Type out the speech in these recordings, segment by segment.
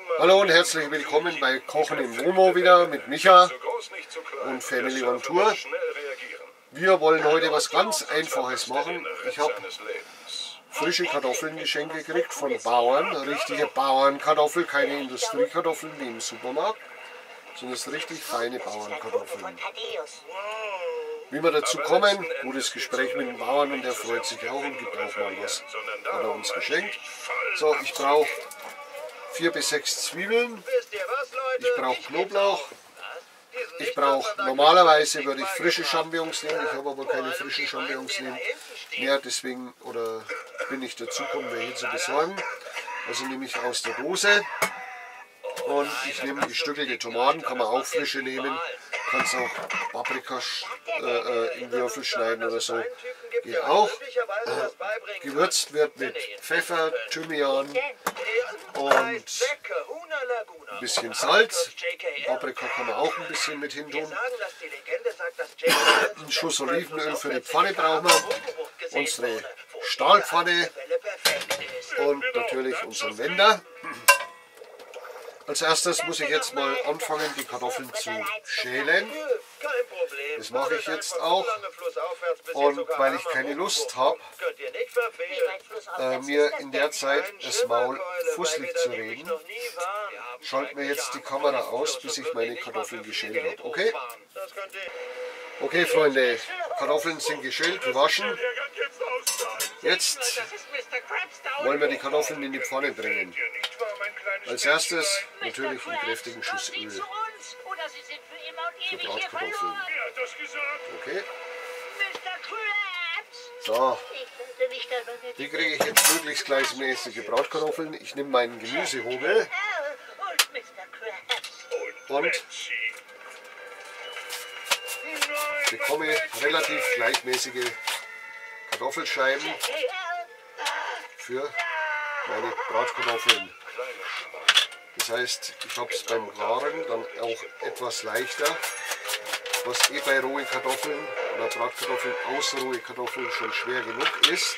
Hallo und herzlich willkommen bei Kochen im Momo wieder mit Micha und Family on Tour. Wir wollen heute was ganz Einfaches machen. Ich habe frische Kartoffeln geschenkt gekriegt von Bauern. Richtige Bauernkartoffeln, keine Industriekartoffeln wie im Supermarkt, sondern das richtig feine Bauernkartoffeln. Wie wir dazu kommen, gutes Gespräch mit dem Bauern und der freut sich auch und gibt auch mal was. Hat er uns geschenkt. So, ich brauche 4 bis 6 Zwiebeln, ich brauche Knoblauch, ich brauche, normalerweise würde ich frische Champignons nehmen, ich habe aber keine frischen Champignons mehr, deswegen bin ich dazu gekommen, welche zu besorgen. Also nehme ich aus der Dose und ich nehme gestückelte Tomaten, kann man auch frische nehmen, kannst auch Paprika in Würfel schneiden oder so, geht auch. Gewürzt wird mit Pfeffer, Thymian und ein bisschen Salz. Paprika kann man auch ein bisschen mit hin tun. Einen Schuss Olivenöl für die Pfanne brauchen wir. Unsere Stahlpfanne und natürlich unseren Wender. Als erstes muss ich jetzt mal anfangen, die Kartoffeln zu schälen. Das mache ich jetzt auch. Und weil ich keine Lust habe, mir in der Zeit das Maul fusselig zu reden, schalten wir jetzt die Kamera aus, bis ich meine Kartoffeln geschält habe. Okay? Okay, Freunde, Kartoffeln sind geschält, gewaschen. Jetzt wollen wir die Kartoffeln in die Pfanne bringen. Als erstes natürlich einen kräftigen Schuss Öl für Bratkartoffeln. Okay. So, die kriege ich jetzt möglichst gleichmäßige Bratkartoffeln. Ich nehme meinen Gemüsehobel und bekomme relativ gleichmäßige Kartoffelscheiben für meine Bratkartoffeln. Das heißt, ich habe es beim Garen dann auch etwas leichter, was bei rohen Kartoffeln oder Bratkartoffeln aus rohe Kartoffeln schon schwer genug ist.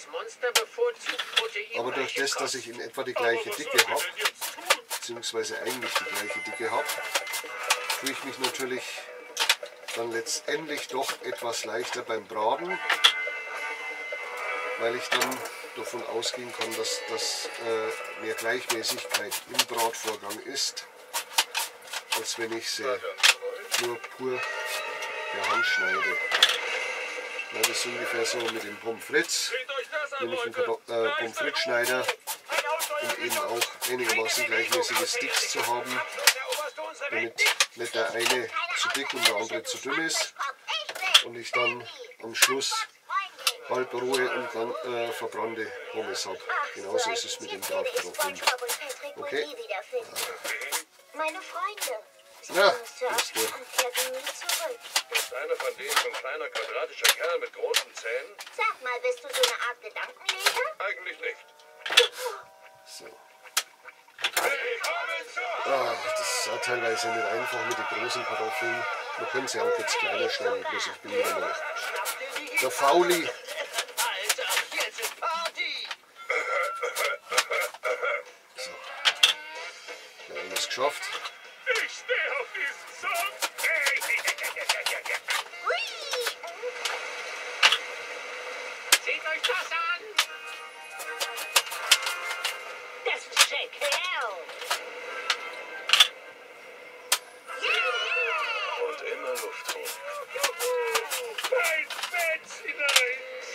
Aber durch das, dass ich in etwa die gleiche Dicke habe, beziehungsweise eigentlich die gleiche Dicke habe, tue ich mich natürlich dann letztendlich doch etwas leichter beim Braten, weil ich dann davon ausgehen kann, dass das mehr Gleichmäßigkeit im Bratvorgang ist, als wenn ich sie nur pur per Hand schneide. Ja, das ist ungefähr so mit dem Pommes frites. Nehme ich einen Pommes frites Schneider, um eben auch einigermaßen gleichmäßige Sticks zu haben, damit nicht der eine zu dick und der andere zu dünn ist und ich dann am Schluss halb rohe und dann verbrannte Pommes habe. Genauso ist es mit den Bratkartoffeln. Okay? Meine Freunde. Ja, ist gut. Ist einer von denen so ein kleiner quadratischer Kerl mit großen Zähnen? Sag mal, bist du so eine Art Gedankenleser? Eigentlich nicht. So. Das ist auch teilweise nicht einfach mit den großen Kartoffeln. Man könnte sie auch jetzt kleiner schneiden, bloß ich bin wieder mal der Fauli. So. Wir haben es geschafft. Ich stehe auf diesen Song. Seht euch das an! Das ist JKL! Und immer Luft holen. Ein Bett hinein.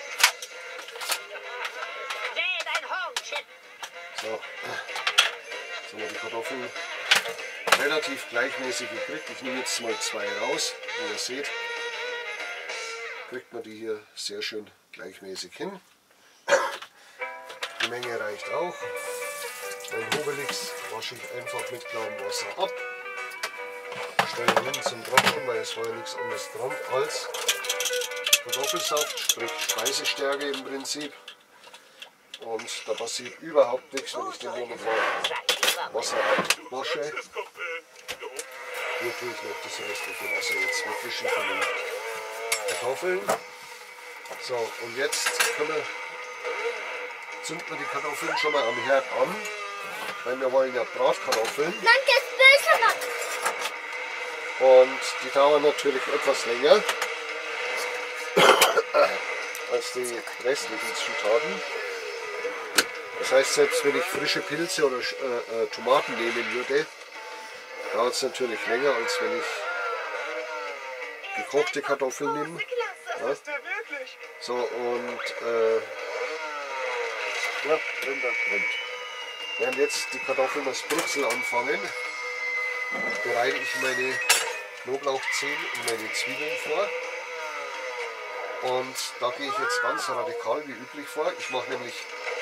Wählt ein Hornchip! So. Jetzt haben wir die Kartoffeln relativ gleichmäßig gekriegt. Ich nehme jetzt mal 2 raus. Wie ihr seht, kriegt man die hier sehr schön gleichmäßig hin. Die Menge reicht auch. Mein Hobelix wasche ich einfach mit blauem Wasser ab. Stelle hin zum Trocknen, weil es war ja nichts anderes dran als Kartoffelsaft, sprich Speisestärke im Prinzip. Und da passiert überhaupt nichts, wenn ich den nur mit Wasser abwasche. Hier tue ich noch das restliche Wasser jetzt wegwischen von den Kartoffeln. So, und jetzt zünden wir die Kartoffeln schon mal am Herd an. weil wir wollen ja Bratkartoffeln. Danke, ist böse. Und die dauern natürlich etwas länger als die restlichen Zutaten. Das heißt, selbst wenn ich frische Pilze oder Tomaten nehmen würde, dauert es natürlich länger, als wenn ich gekochte Kartoffeln nehme. Ja. So, und ja, brennt. Während jetzt die Kartoffeln das Brutzeln anfangen, bereite ich meine Knoblauchzehen und meine Zwiebeln vor. Und da gehe ich jetzt ganz radikal wie üblich vor. Ich mache nämlich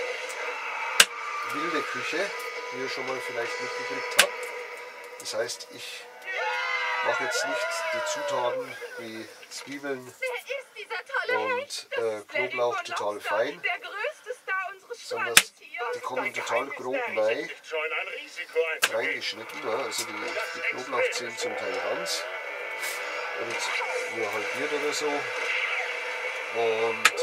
wilde Küche, wie ihr schon mal vielleicht mitgekriegt habt. Das heißt, ich mache jetzt nicht die Zutaten wie Zwiebeln und Knoblauch total fein, sondern die kommen total grob reingeschnitten. Ja, also die Knoblauchzehen zum Teil ganz und nur halbiert oder so. Und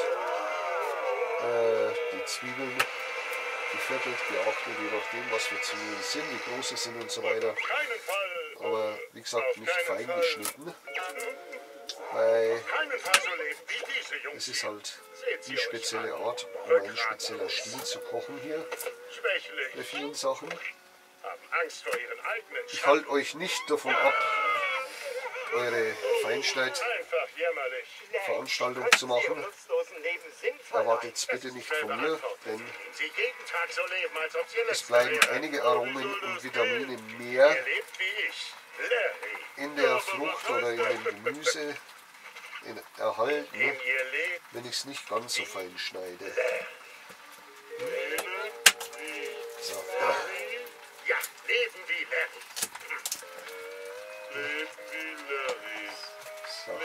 die Zwiebeln geviertelt, geachtet, je nachdem, was wir Zwiebeln sind, wie groß sie sind und so weiter. Aber wie gesagt, nicht fein geschnitten, weil es ist halt die spezielle Art und ein spezieller Stil zu kochen hier bei vielen Sachen. Ich halte euch nicht davon ab, eure Feinschneid-Veranstaltung zu machen. Erwartet es bitte nicht von mir, denn es bleiben einige Aromen und Vitamine mehr in der Frucht oder in dem Gemüse erhalten, wenn ich es nicht ganz so fein schneide. So. So.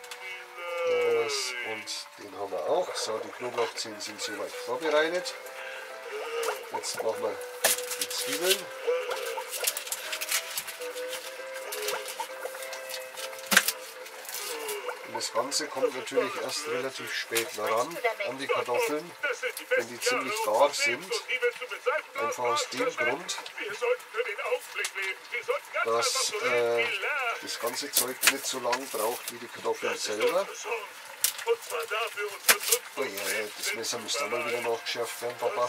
Und den haben wir auch. So, die Knoblauchzehen sind soweit vorbereitet. Jetzt machen wir die Zwiebeln. Und das Ganze kommt natürlich erst relativ spät ran an die Kartoffeln, wenn die ziemlich gar sind. Einfach aus dem Grund, dass das ganze Zeug nicht so lange braucht wie die Kartoffeln selber. Oh ja, das Messer müsste auch mal wieder nachgeschärft werden, Papa.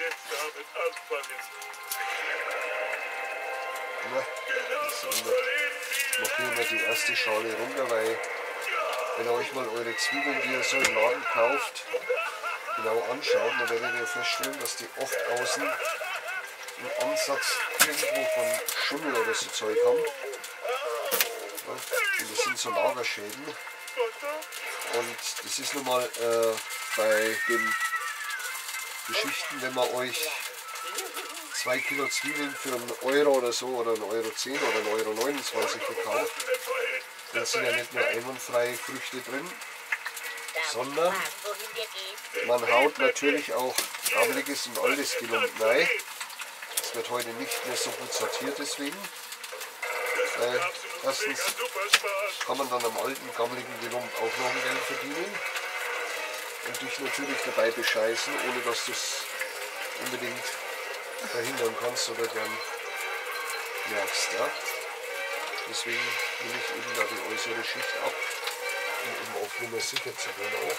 Na, ich mache hier mal die erste Schale runter, weil wenn ihr euch mal eure Zwiebeln, die ihr so im Laden kauft, genau anschaut, dann werdet ihr feststellen, dass die oft außen einen Ansatz irgendwo von Schimmel oder so Zeug haben. Ja, und das sind so Lagerschäden. Und das ist nun mal bei den Geschichten, wenn man euch 2 Kilo Zwiebeln für einen Euro oder so oder 1,10 € oder 1,29 € verkauft, dann sind ja nicht nur einwandfreie Früchte drin, sondern man haut natürlich auch gammeliges und altes Gelump rein. Das wird heute nicht mehr so gut sortiert deswegen. Erstens kann man dann am alten gammeligen Gelump auch noch ein Geld verdienen und dich natürlich dabei bescheißen, ohne dass du es unbedingt verhindern kannst oder dann merkst. Ja? Deswegen nehme ich eben da die äußere Schicht ab, um eben auf Nummer sicher zu gehen auch.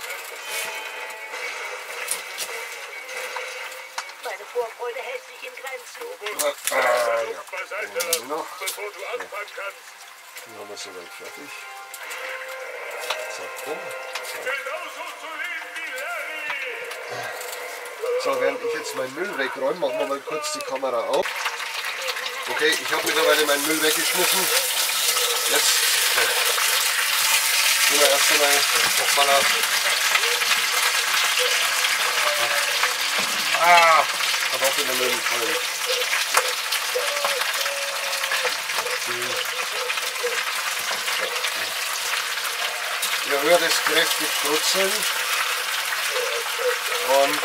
Meine Vorfreude hält sich in Grenzen. Ja. Noch. Bevor du anfangen kannst. Dann haben wir soweit fertig. So, bumm. Genauso zu leben wie Larry. So, während ich jetzt meinen Müll wegräume, machen wir mal kurz die Kamera auf. Okay, ich habe mittlerweile meinen Müll weggeschmissen. Jetzt gehen wir erst einmal nochmal auf. Kartoffeln im Müll voll. Ihr hört es kräftig brutzeln. Und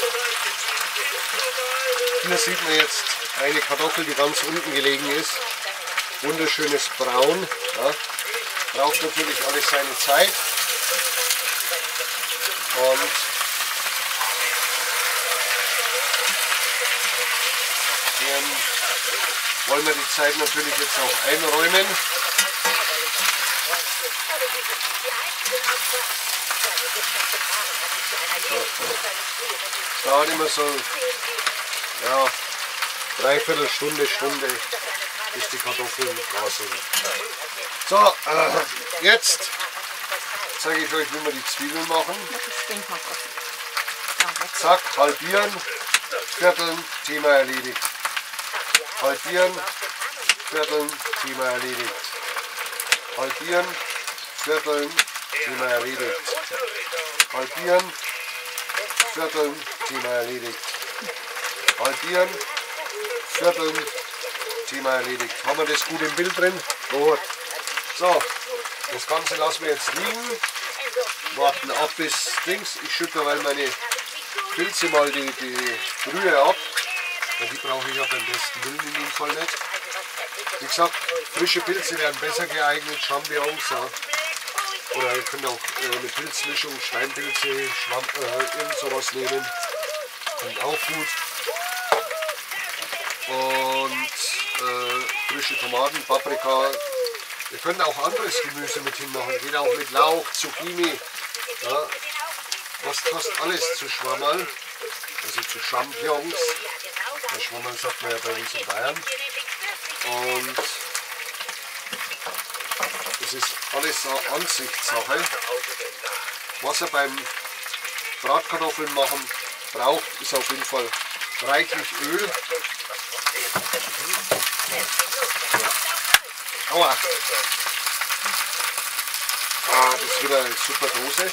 hier sieht man jetzt eine Kartoffel, die ganz unten gelegen ist. Wunderschönes Braun. Ja. Braucht natürlich alles seine Zeit. Und wollen wir die Zeit natürlich jetzt auch einräumen. So. Dauert immer so, ja, dreiviertel Stunde, bis die Kartoffeln da sind. So, jetzt zeige ich euch, wie wir die Zwiebeln machen. Zack, halbieren, vierteln, Thema erledigt. Halbieren, vierteln, Thema erledigt. Halbieren, vierteln, Thema erledigt. Halbieren, vierteln, Thema erledigt. Halbieren, vierteln, Thema erledigt. Haben wir das gut im Bild drin? Gut. So, das Ganze lassen wir jetzt liegen. Warten ab bis Dings. Ich schütte weil meine Pilze mal die Brühe ab. Ja, die brauche ich ja beim besten Willen in dem Fall nicht. Wie gesagt, frische Pilze wären besser geeignet, Champignons. Ja. Oder ihr könnt auch eine Pilzmischung, Steinpilze, irgend sowas nehmen. Kommt auch gut. Und frische Tomaten, Paprika. Ihr könnt auch anderes Gemüse mit hinmachen. Geht auch mit Lauch, Zucchini. Ja. Passt alles zu Schwammerl. Also zu Champignons. Der Schwammerl sagt man ja bei uns in Bayern. Und das ist alles so Ansichtssache. Was ihr beim Bratkartoffeln machen braucht, ist auf jeden Fall reichlich Öl. Aua! Ah, das ist wieder eine super Dose.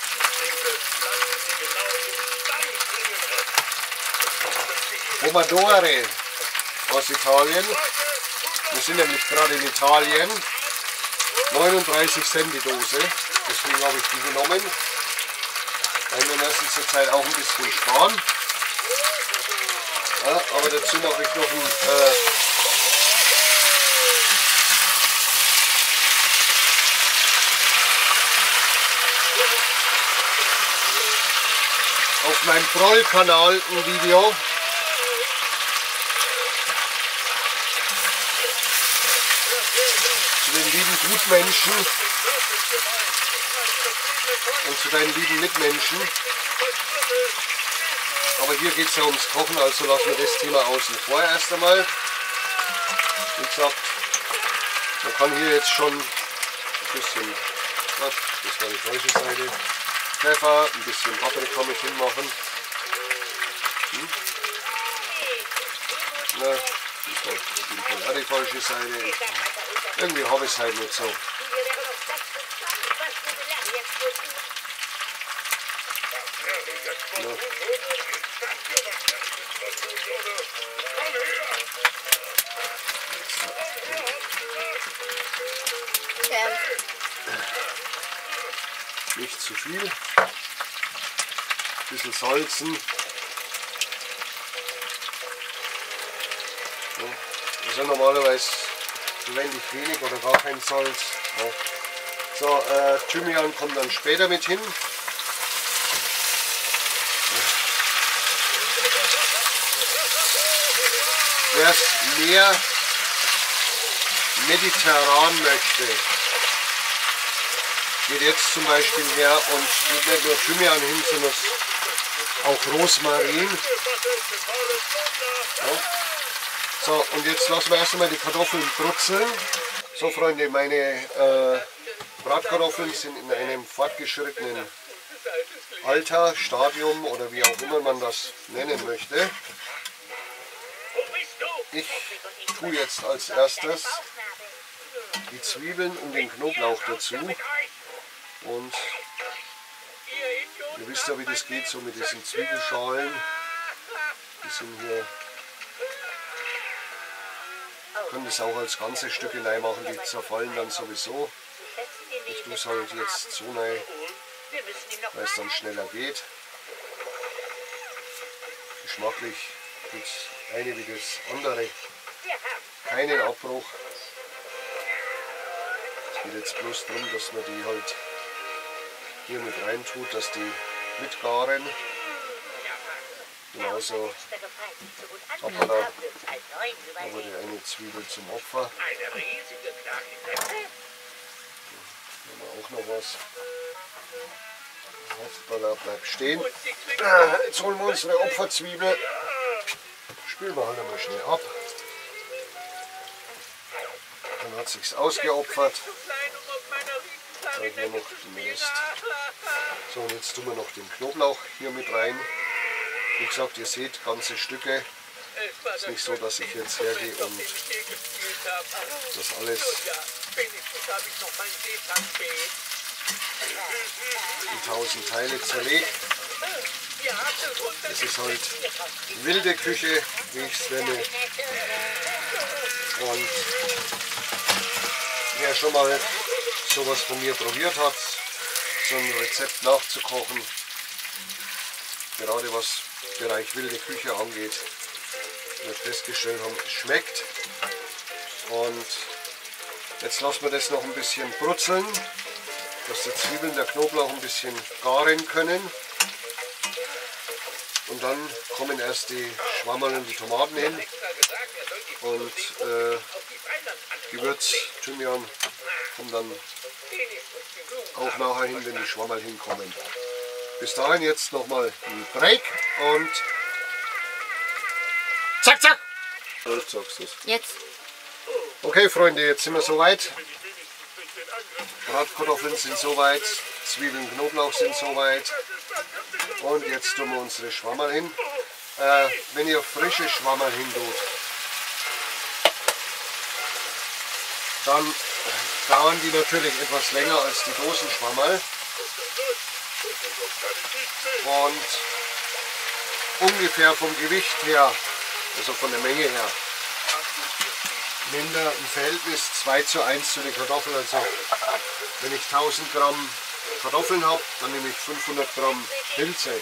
Pomodore aus Italien. Wir sind nämlich gerade in Italien. 39 Cent die Dose. Deswegen habe ich die genommen. Weil wir müssen zurzeit auch ein bisschen sparen. Ja, aber dazu mache ich noch ein auf meinem Proll-Kanal ein Video. Zu den lieben Gutmenschen und zu deinen lieben Mitmenschen. Aber hier geht es ja ums Kochen, also lassen wir das Thema außen vor erst einmal. Wie gesagt, man kann hier jetzt schon ein bisschen, das war die falsche Seite, Pfeffer, ein bisschen Paprika mit hinmachen. Na, das war auch die falsche Seite. Irgendwie habe ich es halt nicht so. Ja. Nicht zu viel. Ein bisschen salzen. Ja. Also normalerweise verwende ich wenig oder gar kein Salz. Ja. So, Thymian kommt dann später mit hin. Wer es mehr mediterran möchte, geht jetzt zum Beispiel her und geht nicht nur Thymian hin, sondern auch Rosmarin. Ja. So, und jetzt lassen wir erst einmal die Kartoffeln brutzeln. So Freunde, meine Bratkartoffeln sind in einem fortgeschrittenen Alter, Stadium oder wie auch immer man das nennen möchte. Ich tue jetzt als erstes die Zwiebeln und den Knoblauch dazu. Und ihr wisst ja, wie das geht, so mit diesen Zwiebelschalen. Die sind hier. Ihr könnt es auch als ganze Stücke rein machen, die zerfallen dann sowieso. Ich tue es halt jetzt so rein, weil es dann schneller geht. Geschmacklich gibt es eine wie das andere. Keinen Abbruch. Es geht jetzt bloß darum, dass man die halt hier mit rein tut, dass die mitgaren. Genauso hoppala, da wurde eine Zwiebel zum Opfer. Hier haben wir auch noch was. Hoppala, bleibt stehen. Jetzt holen wir unsere Opferzwiebel. Spülen wir halt einmal schnell ab. Dann hat sich's ausgeopfert. Zeig mir noch den Rest. So, und jetzt tun wir noch den Knoblauch hier mit rein. Wie gesagt, ihr seht ganze Stücke. Es ist nicht so, dass ich jetzt hergehe und das alles in 1000 Teile zerlege. Es ist halt wilde Küche, wie ich es nenne. Und wer schon mal sowas von mir probiert hat, so ein Rezept nachzukochen, gerade was Bereich wilde Küche angeht, wird festgestellt haben, es schmeckt. Und jetzt lassen wir das noch ein bisschen brutzeln, dass die Zwiebeln, der Knoblauch ein bisschen garen können. Und dann kommen erst die Schwammerl und die Tomaten hin und Gewürz, Thymian kommt dann auch nachher hin, wenn die Schwammerl hinkommen. Bis dahin jetzt nochmal ein Break und zack, zack! Jetzt sagst du es. Jetzt. Okay, Freunde, jetzt sind wir soweit. Bratkartoffeln sind soweit, Zwiebeln, Knoblauch sind soweit. Und jetzt tun wir unsere Schwammerl hin. Wenn ihr frische Schwammerl hin tut, dann dauern die natürlich etwas länger als die Dosenschwammerl. Und ungefähr vom Gewicht her, also von der Menge her, nehmt ihr im Verhältnis 2:1 zu den Kartoffeln. Also wenn ich 1000 Gramm Kartoffeln habe, dann nehme ich 500 Gramm Pilze.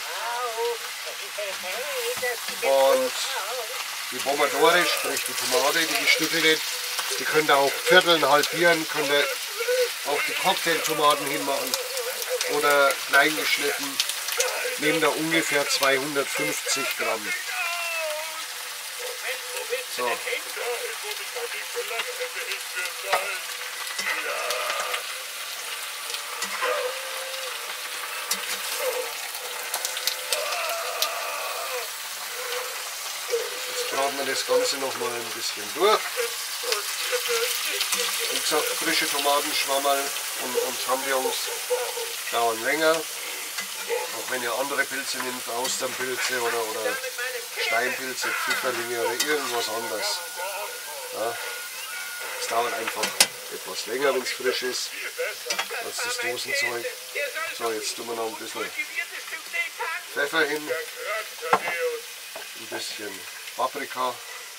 Und die Pomodore, sprich die Tomate, die gestückelte, die könnt ihr auch vierteln, halbieren, könnt ihr auch die Cocktailtomaten hinmachen oder klein geschnitten. Nehmt da ungefähr 250 Gramm. So. Jetzt braten wir das Ganze noch mal ein bisschen durch. Wie gesagt, frische Tomatenschwammerl und Champignons dauern länger. Auch wenn ihr andere Pilze nehmt, Austernpilze oder Steinpilze, Pfifferlinge oder irgendwas anderes. Ja, es dauert einfach etwas länger, wenn es frisch ist, als das Dosenzeug. So, jetzt tun wir noch ein bisschen Pfeffer hin, ein bisschen Paprika.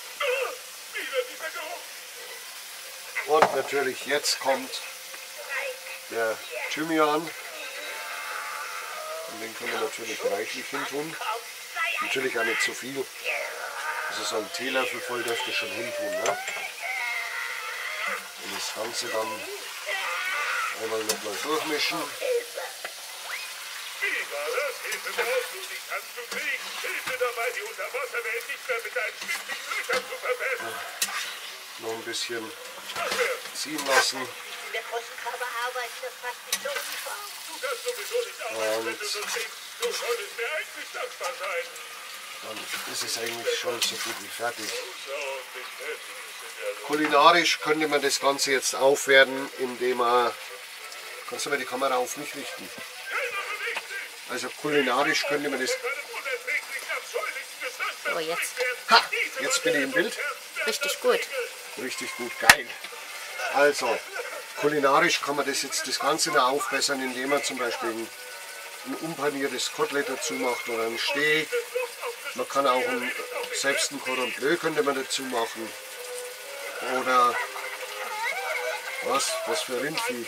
Und natürlich jetzt kommt der Thymian. Und den können wir natürlich reichlich hin tun. Natürlich auch nicht zu viel. Also so ein Teelöffel voll dürfte schon hin tun. Ne? Und das Ganze dann einmal nochmal durchmischen. Noch ein bisschen ziehen lassen. Und dann ist es eigentlich schon so gut wie fertig. Kulinarisch könnte man das Ganze jetzt aufwerten, indem man... Kannst du mal die Kamera auf mich richten? Also kulinarisch könnte man das... So, jetzt. Ha! Jetzt bin ich im Bild. Richtig gut. Richtig gut, geil. Also, kulinarisch kann man das Ganze noch aufbessern, indem man zum Beispiel ein unpaniertes Kotelett dazu macht oder ein Steak. Man kann auch selbst ein Cordon Bleu könnte man dazu machen. Oder was für Rindvieh?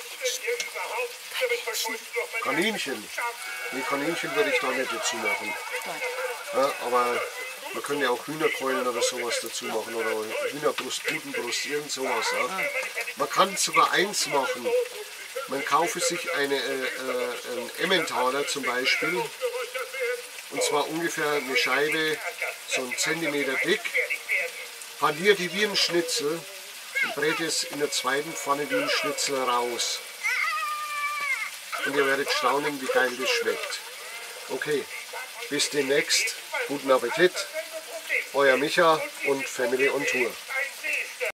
Kaninchen. Nee, Kaninchen würde ich da nicht dazu machen. Ja, aber man könnte ja auch Hühnerkeulen oder sowas dazu machen oder Hühnerbrust, Putenbrust, irgend sowas. Ja. Man kann sogar eins machen. Man kaufe sich einen Emmentaler zum Beispiel und zwar ungefähr eine Scheibe, so 1 Zentimeter dick. Paniert die wie ein Schnitzel und brät es in der zweiten Pfanne wie ein Schnitzel raus. Und ihr werdet staunen, wie geil das schmeckt. Okay, bis demnächst. Guten Appetit. Euer Micha und Family on Tour.